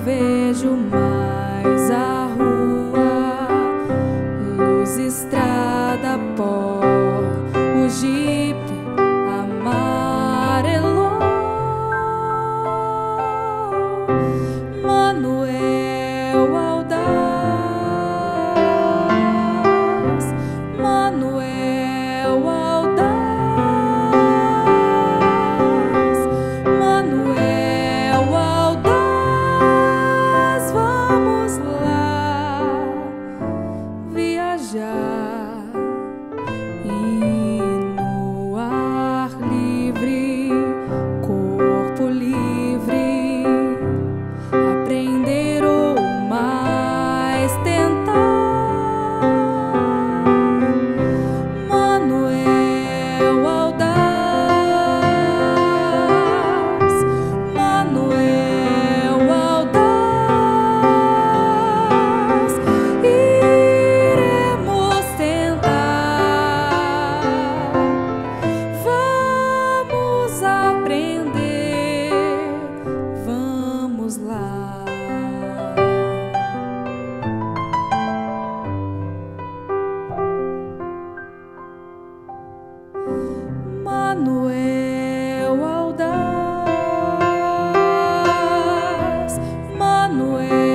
vejo mais a rua, luz, estrada, pó, o jipe amarelou. Manuel Audaz, Manuel Audaz, Manuel Audaz, vamos lá viajar e no ar livre, corpo livre, aprender ou mais tentar. Manuel Audaz, Manuel Audaz, iremos tentar, vamos aprender, vamos lá. Manuel Audaz, Manuel